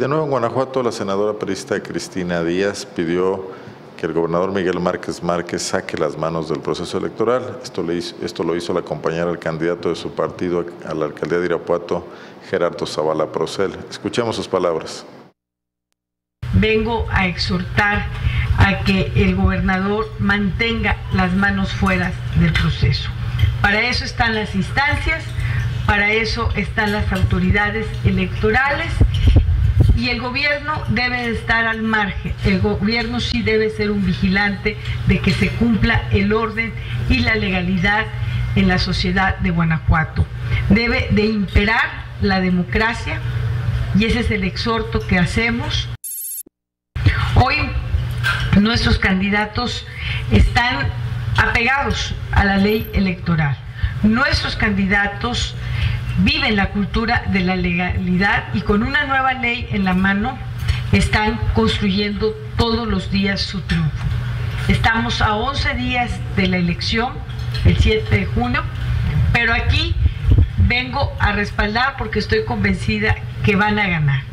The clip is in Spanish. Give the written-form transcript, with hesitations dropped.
De nuevo en Guanajuato, la senadora priista Cristina Díaz pidió que el gobernador Miguel Márquez Márquez saque las manos del proceso electoral. Esto lo hizo al acompañar al candidato de su partido a la alcaldía de Irapuato, Gerardo Zavala Procel. Escuchemos sus palabras. Vengo a exhortar a que el gobernador mantenga las manos fuera del proceso. Para eso están las instancias, para eso están las autoridades electorales y el gobierno debe de estar al margen. El gobierno sí debe ser un vigilante de que se cumpla el orden y la legalidad en la sociedad de Guanajuato. Debe de imperar la democracia y ese es el exhorto que hacemos. Hoy nuestros candidatos están apegados a la ley electoral. Nuestros candidatos viven la cultura de la legalidad y con una nueva ley en la mano están construyendo todos los días su triunfo. Estamos a 11 días de la elección, el 7 de junio, pero aquí vengo a respaldar porque estoy convencida que van a ganar.